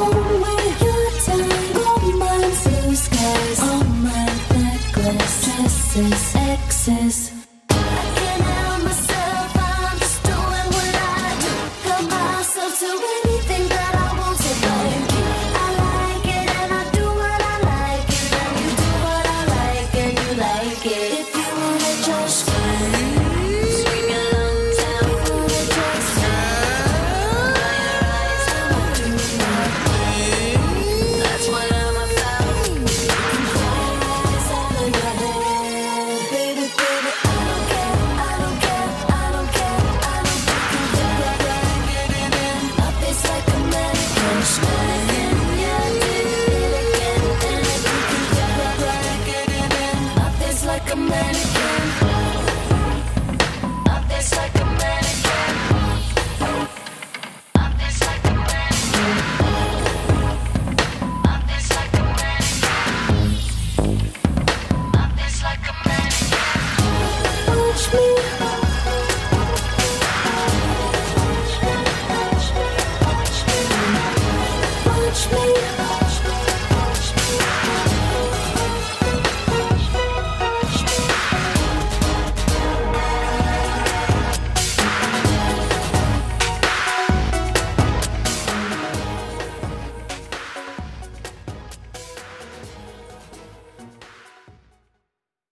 Only your time, all mine, blue skies, all my necklace, dresses, exes. I can't help myself, I'm just doing what I do. Help myself to anything that I want to like. I like it and I do what I like it, and you do what I like and you like it. If you wanna just swing along down, wanna just dry your eyes and I do my thing. That's what I'm about. You can fly eyes out of your head, baby, baby. I don't care, I don't care, I don't care, I don't care. Get it in, my face like a mannequin, mannequin. Yeah, I did it again, and you can get it in, my face like a mannequin, my face like a mannequin, my face like a mannequin, my face like a mannequin, my face like a mannequin. Watch me. Watch me.